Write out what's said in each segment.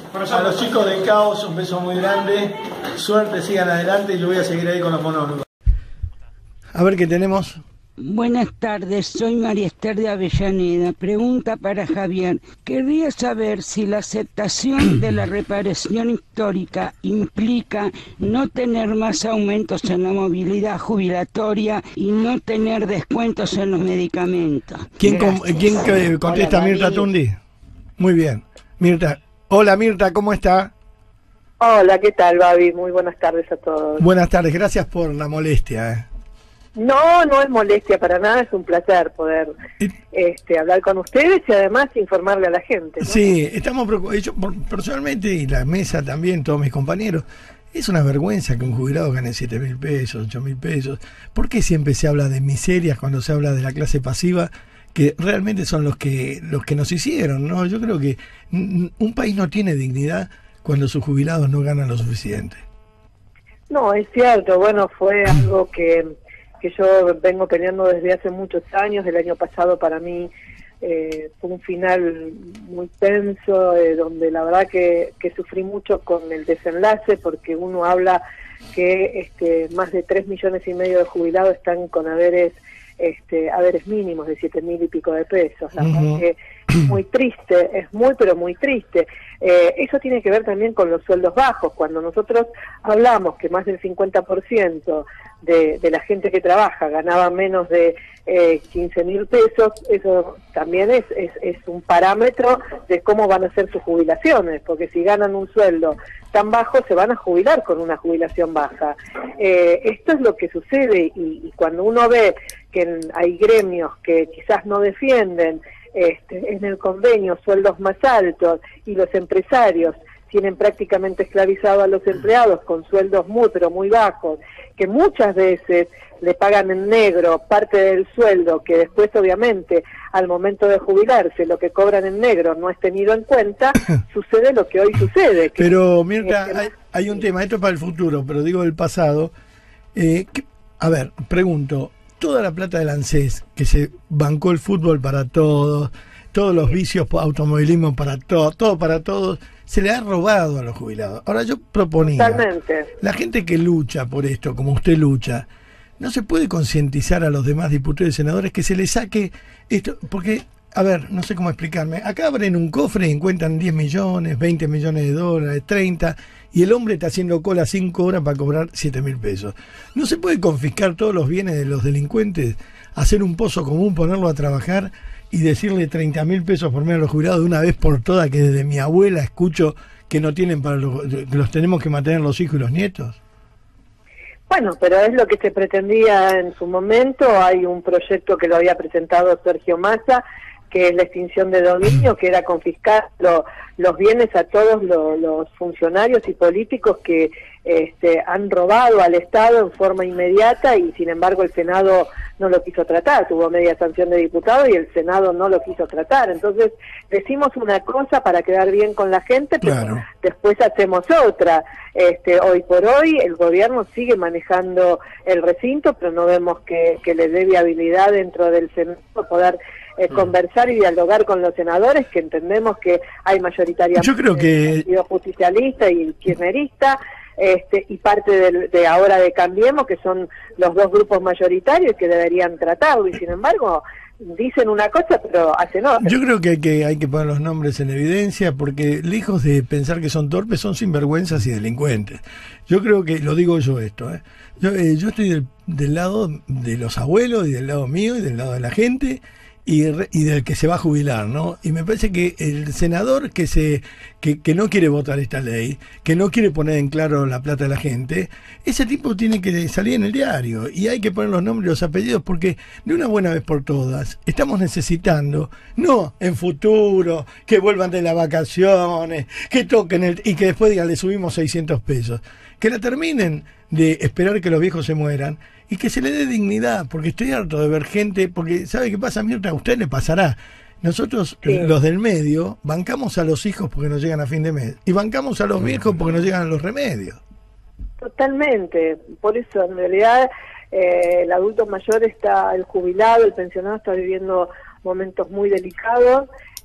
A los chicos de Caos, un beso muy grande. Suerte, sigan adelante y yo voy a seguir ahí con los monólogos. A ver qué tenemos. Buenas tardes, soy María Esther de Avellaneda. Pregunta para Javier. Querría saber si la aceptación de la reparación histórica implica no tener más aumentos en la movilidad jubilatoria y no tener descuentos en los medicamentos. ¿Quién contesta? Hola, Mirta Tundi. Muy bien. Mirta. Hola Mirta, ¿cómo está? Hola, ¿qué tal, Babi? Muy buenas tardes a todos. Buenas tardes, gracias por la molestia. No, no es molestia para nada, es un placer poder hablar con ustedes y además informarle a la gente, ¿no? Sí, estamos preocupados, yo personalmente y la mesa también, todos mis compañeros, es una vergüenza que un jubilado gane 7.000 pesos, 8.000 pesos. ¿Por qué siempre se habla de miserias cuando se habla de la clase pasiva, que realmente son los que nos hicieron, ¿no? Yo creo que un país no tiene dignidad cuando sus jubilados no ganan lo suficiente. No, es cierto, bueno, fue algo que yo vengo peleando desde hace muchos años. El año pasado para mí fue un final muy tenso, donde la verdad que sufrí mucho con el desenlace, porque uno habla que más de 3,5 millones de jubilados están con haberes mínimos de 7.000 y pico de pesos. La verdad que es muy triste, es muy pero muy triste. Eso tiene que ver también con los sueldos bajos. Cuando nosotros hablamos que más del 50% de la gente que trabaja ganaba menos de 15.000 pesos, eso también es un parámetro de cómo van a ser sus jubilaciones, porque si ganan un sueldo tan bajo se van a jubilar con una jubilación baja. Esto es lo que sucede, y cuando uno ve que hay gremios que quizás no defienden en el convenio sueldos más altos, y los empresarios tienen prácticamente esclavizado a los empleados con sueldos muy pero muy bajos, que muchas veces le pagan en negro parte del sueldo, que después obviamente al momento de jubilarse lo que cobran en negro no es tenido en cuenta, sucede lo que hoy sucede. Pero Mirta, hay un tema, esto es para el futuro, pero digo del pasado. A ver, pregunto, toda la plata del ANSES, que se bancó el fútbol para todos, todos los vicios, automovilismo para todo para todos, se le ha robado a los jubilados. Ahora yo proponía, totalmente, la gente que lucha por esto, como usted lucha, ¿no se puede concientizar a los demás diputados y senadores que se les saque esto? Porque, a ver, no sé cómo explicarme, acá abren un cofre y encuentran 10 millones, 20 millones de dólares, 30, y el hombre está haciendo cola 5 horas para cobrar 7.000 pesos. ¿No se puede confiscar todos los bienes de los delincuentes, hacer un pozo común, ponerlo a trabajar y decirle 30.000 pesos por mes a los jubilados de una vez por todas, que desde mi abuela escucho que no tienen para que los tenemos que mantener los hijos y los nietos? Bueno, pero es lo que se pretendía en su momento. Hay un proyecto que lo había presentado Sergio Massa, que es la extinción de dominio, que era confiscar los bienes a todos los funcionarios y políticos que han robado al Estado en forma inmediata, y sin embargo el Senado no lo quiso tratar. Tuvo media sanción de diputados y el Senado no lo quiso tratar. Entonces decimos una cosa para quedar bien con la gente, pero claro, después hacemos otra. Hoy por hoy el gobierno sigue manejando el recinto, pero no vemos que le dé viabilidad dentro del Senado poder conversar y dialogar con los senadores, que entendemos que hay mayoritariamente yo creo que partido justicialista y kirchnerista, y parte de ahora de Cambiemos, que son los dos grupos mayoritarios que deberían tratarlo, y sin embargo dicen una cosa pero hacen otra. Yo creo que hay que poner los nombres en evidencia, porque lejos de pensar que son torpes, son sinvergüenzas y delincuentes. Yo creo que, lo digo yo esto, yo estoy del lado de los abuelos y del lado mío y del lado de la gente y del que se va a jubilar, ¿no? Y me parece que el senador que no quiere votar esta ley, que no quiere poner en claro la plata de la gente, ese tipo tiene que salir en el diario, y hay que poner los nombres y los apellidos, porque de una buena vez por todas estamos necesitando, no en futuro, que vuelvan de las vacaciones, que toquen y que después digan le subimos 600 pesos, que la terminen de esperar que los viejos se mueran y que se le dé dignidad, porque estoy harto de ver gente, porque ¿sabe qué pasa, Mirta? A usted le pasará. Nosotros, sí, los del medio, bancamos a los hijos porque no llegan a fin de mes, y bancamos a los viejos porque no llegan a los remedios. Totalmente, por eso en realidad el adulto mayor el jubilado, el pensionado está viviendo momentos muy delicados.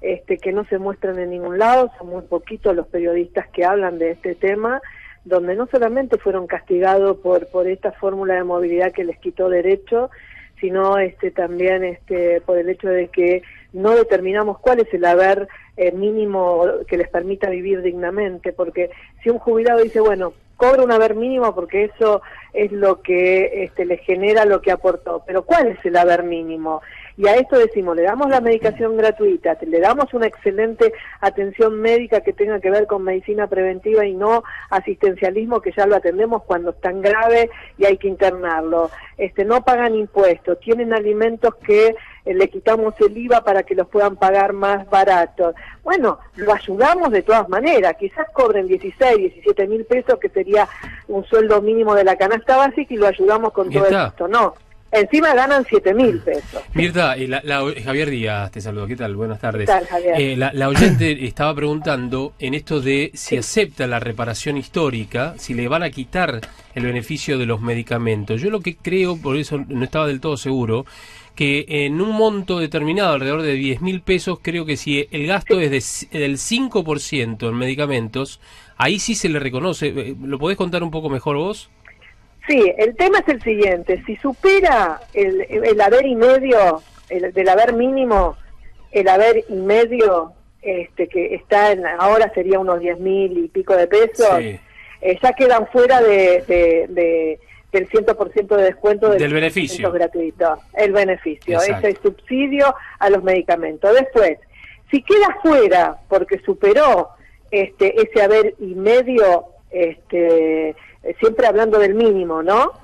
que no se muestran en ningún lado. Son muy poquitos los periodistas que hablan de este tema, donde no solamente fueron castigados por esta fórmula de movilidad que les quitó derecho, sino también por el hecho de que no determinamos cuál es el haber mínimo que les permita vivir dignamente, porque si un jubilado dice, bueno, cobra un haber mínimo porque eso es lo que le genera lo que aportó, pero ¿cuál es el haber mínimo? Y a esto decimos, le damos la medicación gratuita, le damos una excelente atención médica que tenga que ver con medicina preventiva y no asistencialismo, que ya lo atendemos cuando es tan grave y hay que internarlo. No pagan impuestos, tienen alimentos que le quitamos el IVA para que los puedan pagar más baratos. Bueno, lo ayudamos de todas maneras, quizás cobren 16, 17 mil pesos, que sería un sueldo mínimo de la canasta básica, y lo ayudamos con todo esto, no. Encima ganan 7.000 pesos. Mirta, Javier Díaz te saludo. ¿Qué tal? Buenas tardes. ¿Qué tal, Javier? La oyente estaba preguntando en esto de si acepta la reparación histórica, si le van a quitar el beneficio de los medicamentos. Yo lo que creo, por eso no estaba del todo seguro, que en un monto determinado, alrededor de 10.000 pesos, creo que si el gasto es del 5% en medicamentos, ahí sí se le reconoce. ¿Lo podés contar un poco mejor vos? Sí, el tema es el siguiente: si supera el haber y medio, del haber mínimo, el haber y medio, que está ahora sería unos 10.000 y pico de pesos, sí, ya quedan fuera del 100% de descuento del beneficio gratuito, el beneficio, exacto, ese subsidio a los medicamentos. Después, si queda fuera porque superó ese haber y medio, siempre hablando del mínimo, ¿no?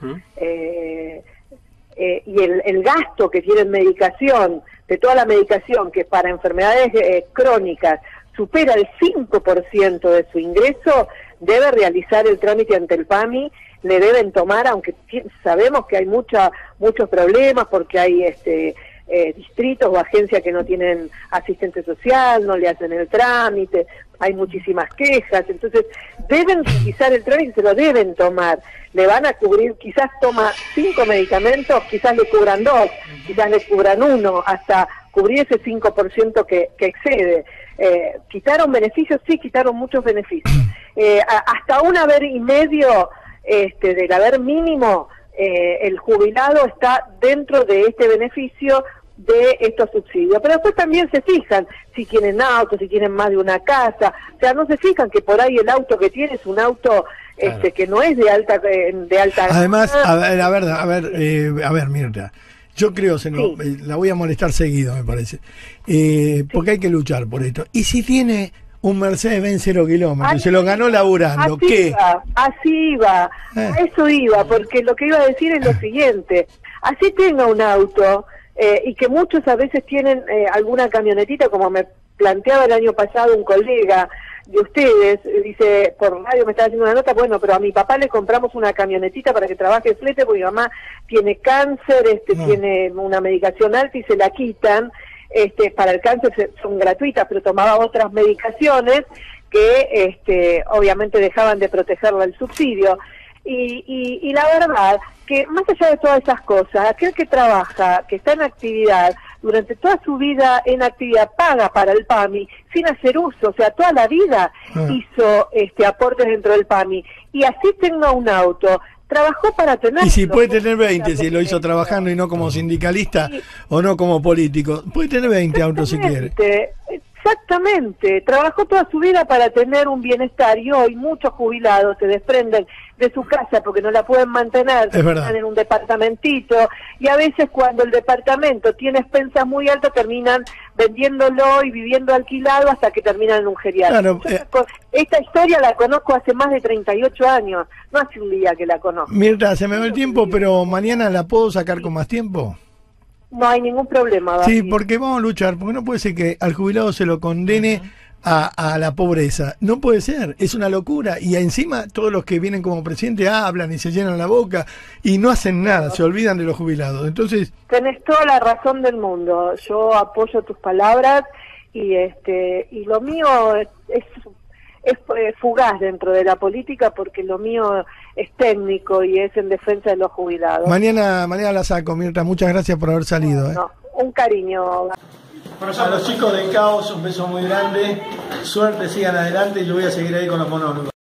Y el gasto que tiene en medicación, de toda la medicación que para enfermedades crónicas supera el 5% de su ingreso, debe realizar el trámite ante el PAMI. Le deben tomar, aunque sabemos que hay muchos problemas, porque hay distritos o agencias que no tienen asistente social, no le hacen el trámite, hay muchísimas quejas, entonces deben realizar el trámite, se lo deben tomar, le van a cubrir, quizás toma 5 medicamentos, quizás le cubran 2, quizás le cubran 1, hasta cubrir ese 5% que excede. ¿Quitaron beneficios? Sí, quitaron muchos beneficios. Hasta un haber y medio del haber mínimo, el jubilado está dentro de este beneficio de estos subsidios. Pero después también se fijan si tienen auto, si tienen más de una casa, o sea, no se fijan que por ahí el auto que tiene es un auto claro, que no es de alta Además, a ver, Mirta, yo creo, la voy a molestar seguido, me parece, porque hay que luchar por esto. ¿Y si tiene un Mercedes-Benz 0 kilómetros, se lo ganó laburando, qué? Así iba, a eso iba, porque lo que iba a decir es lo siguiente: así tenga un auto, y que muchos a veces tienen alguna camionetita, como me planteaba el año pasado un colega de ustedes, dice, por radio me estaba haciendo una nota, bueno, pero a mi papá le compramos una camionetita para que trabaje flete, porque mi mamá tiene cáncer, tiene una medicación alta y se la quitan. Para el cáncer son gratuitas, pero tomaba otras medicaciones que obviamente dejaban de protegerla el subsidio. Y la verdad que más allá de todas esas cosas, aquel que trabaja, que está en actividad, durante toda su vida en actividad, paga para el PAMI sin hacer uso, o sea, toda la vida hizo aportes dentro del PAMI, y así tenga un auto, trabajó para tener... Y si puede tener 20, si lo hizo trabajando y no como sindicalista, sí, o no como político, puede tener 20 autos si quiere. Exactamente, trabajó toda su vida para tener un bienestar, y hoy muchos jubilados se desprenden de su casa porque no la pueden mantener, están en un departamentito, y a veces cuando el departamento tiene expensas muy altas terminan vendiéndolo y viviendo alquilado hasta que terminan en un geriátrico. Claro, esta historia la conozco hace más de 38 años, no hace un día que la conozco. Mirta, se me va el tiempo, pero mañana la puedo sacar con más tiempo. No hay ningún problema, David. Sí, porque vamos a luchar, porque no puede ser que al jubilado se lo condene a la pobreza. No puede ser, es una locura. Y encima todos los que vienen como presidente hablan y se llenan la boca y no hacen nada, se olvidan de los jubilados. Entonces, tenés toda la razón del mundo. Yo apoyo tus palabras, y lo mío es fugaz dentro de la política, porque lo mío es técnico y es en defensa de los jubilados. Mañana la saco, Mirta. Muchas gracias por haber salido. No, un cariño. A los chicos de Caos, un beso muy grande. Suerte, sigan adelante. Yo voy a seguir ahí con los monólogos.